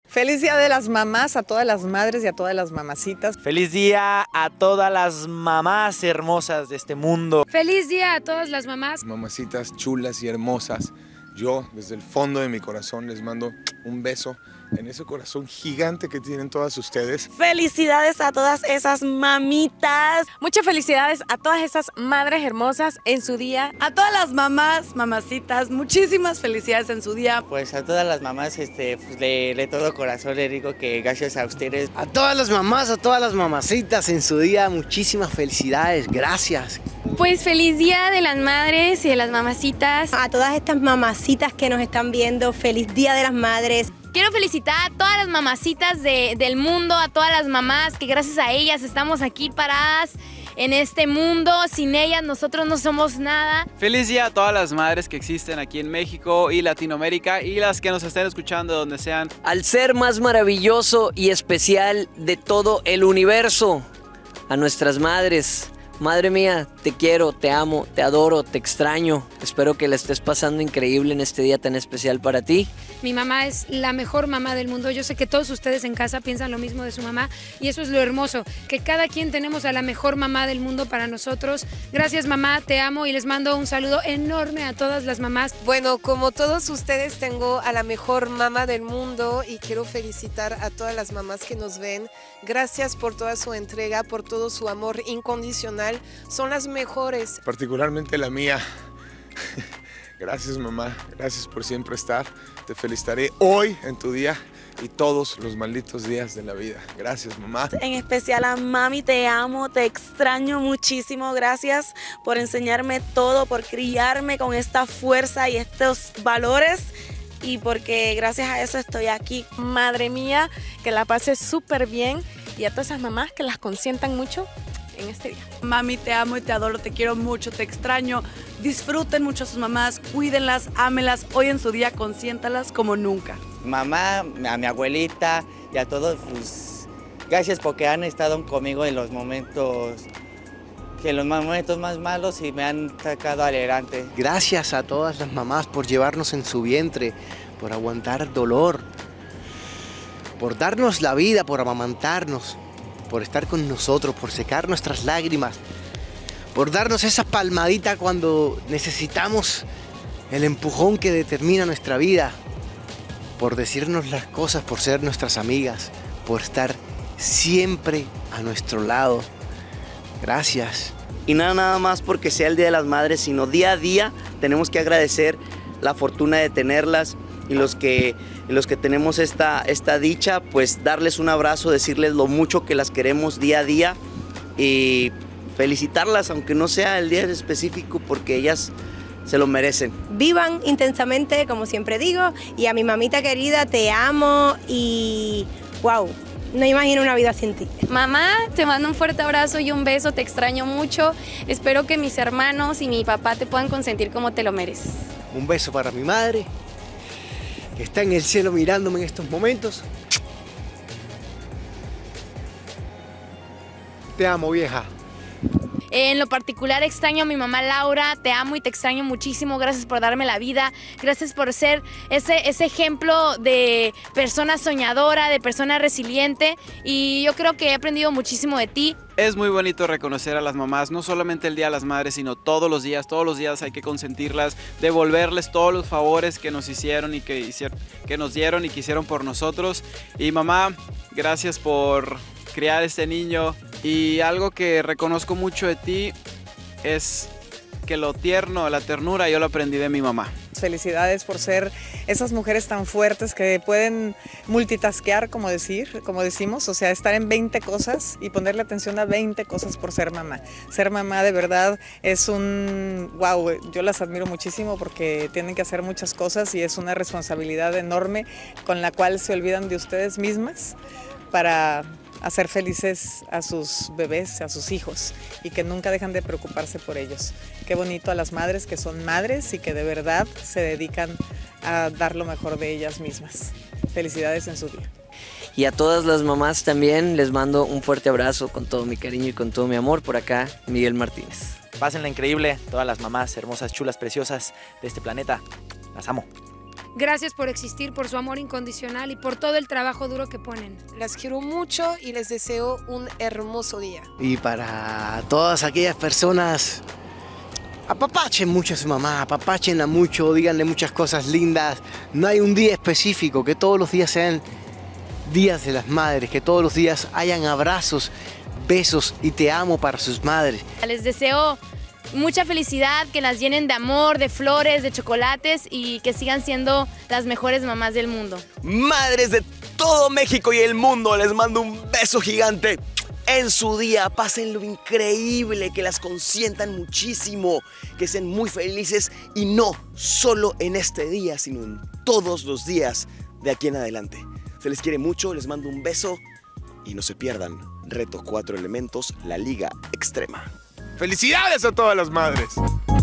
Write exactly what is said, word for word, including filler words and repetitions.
Feliz Día de las Mamás a todas las madres y a todas las mamacitas. Feliz día a todas las mamás hermosas de este mundo. Feliz día a todas las mamás. Mamacitas chulas y hermosas. Yo, desde el fondo de mi corazón, les mando un beso en ese corazón gigante que tienen todas ustedes. Felicidades a todas esas mamitas. Muchas felicidades a todas esas madres hermosas en su día. A todas las mamás, mamacitas, muchísimas felicidades en su día. Pues a todas las mamás, este, pues de, de todo corazón le digo que gracias a ustedes. A todas las mamás, a todas las mamacitas en su día, muchísimas felicidades, gracias. Pues feliz día de las madres y de las mamacitas. A todas estas mamacitas que nos están viendo, feliz día de las madres. Quiero felicitar a todas las mamacitas de, del mundo, a todas las mamás que gracias a ellas estamos aquí paradas en este mundo. Sin ellas nosotros no somos nada. Feliz día a todas las madres que existen aquí en México y Latinoamérica y las que nos estén escuchando donde sean. Al ser más maravilloso y especial de todo el universo, a nuestras madres. Madre mía, te quiero, te amo, te adoro, te extraño. Espero que la estés pasando increíble en este día tan especial para ti. Mi mamá es la mejor mamá del mundo. Yo sé que todos ustedes en casa piensan lo mismo de su mamá y eso es lo hermoso, que cada quien tenemos a la mejor mamá del mundo para nosotros. Gracias mamá, te amo y les mando un saludo enorme a todas las mamás. Bueno, como todos ustedes tengo a la mejor mamá del mundo y quiero felicitar a todas las mamás que nos ven. Gracias por toda su entrega, por todo su amor incondicional. Son las mejores. Particularmente la mía. Gracias mamá, gracias por siempre estar. Te felicitaré hoy en tu día y todos los malditos días de la vida. Gracias mamá. En especial a mami, te amo, te extraño muchísimo. Gracias por enseñarme todo, por criarme con esta fuerza y estos valores. Y porque gracias a eso estoy aquí. Madre mía, que la pases súper bien y a todas esas mamás que las consientan mucho en este día. Mami, te amo y te adoro, te quiero mucho, te extraño. Disfruten mucho a sus mamás, cuídenlas, ámelas. Hoy en su día consiéntalas como nunca. Mamá, a mi abuelita y a todos, pues, gracias porque han estado conmigo en los momentos, en los momentos más malos y me han sacado adelante. Gracias a todas las mamás por llevarnos en su vientre, por aguantar dolor, por darnos la vida, por amamantarnos, por estar con nosotros, por secar nuestras lágrimas, por darnos esa palmadita cuando necesitamos el empujón que determina nuestra vida, por decirnos las cosas, por ser nuestras amigas, por estar siempre a nuestro lado. Gracias. Y nada, nada más porque sea el Día de las Madres, sino día a día tenemos que agradecer la fortuna de tenerlas y los que, y los que tenemos esta, esta dicha, pues darles un abrazo, decirles lo mucho que las queremos día a día y felicitarlas, aunque no sea el día específico, porque ellas se lo merecen. Vivan intensamente, como siempre digo, y a mi mamita querida, te amo y wow. No imagino una vida sin ti. Mamá, te mando un fuerte abrazo y un beso, te extraño mucho. Espero que mis hermanos y mi papá te puedan consentir como te lo mereces. Un beso para mi madre, que está en el cielo mirándome en estos momentos. Te amo, vieja. En lo particular extraño a mi mamá Laura, te amo y te extraño muchísimo, gracias por darme la vida, gracias por ser ese, ese ejemplo de persona soñadora, de persona resiliente y yo creo que he aprendido muchísimo de ti. Es muy bonito reconocer a las mamás, no solamente el Día de las Madres, sino todos los días, todos los días hay que consentirlas, devolverles todos los favores que nos hicieron y que, hicieron, que nos dieron y que hicieron por nosotros. Y mamá, gracias por criar este niño. Y algo que reconozco mucho de ti es que lo tierno, la ternura, yo lo aprendí de mi mamá. Felicidades por ser esas mujeres tan fuertes que pueden multitaskear, como decir, como decimos, o sea, estar en veinte cosas y ponerle atención a veinte cosas por ser mamá. Ser mamá de verdad es un wow, yo las admiro muchísimo porque tienen que hacer muchas cosas y es una responsabilidad enorme con la cual se olvidan de ustedes mismas para hacer felices a sus bebés, a sus hijos y que nunca dejan de preocuparse por ellos. Qué bonito a las madres que son madres y que de verdad se dedican a dar lo mejor de ellas mismas. Felicidades en su día. Y a todas las mamás también les mando un fuerte abrazo con todo mi cariño y con todo mi amor. Por acá, Miguel Martínez. Pásenla increíble, todas las mamás hermosas, chulas, preciosas de este planeta. Las amo. Gracias por existir, por su amor incondicional y por todo el trabajo duro que ponen. Las quiero mucho y les deseo un hermoso día. Y para todas aquellas personas, apapachen mucho a su mamá, apapachenla mucho, díganle muchas cosas lindas. No hay un día específico, que todos los días sean días de las madres, que todos los días hayan abrazos, besos y te amo para sus madres. Les deseo mucha felicidad, que las llenen de amor, de flores, de chocolates y que sigan siendo las mejores mamás del mundo. Madres de todo México y el mundo, les mando un beso gigante. En su día, pasen lo increíble, que las consientan muchísimo, que estén muy felices y no solo en este día, sino en todos los días de aquí en adelante. Se les quiere mucho, les mando un beso y no se pierdan Reto Cuatro Elementos, la Liga Extrema. ¡Felicidades a todas las madres!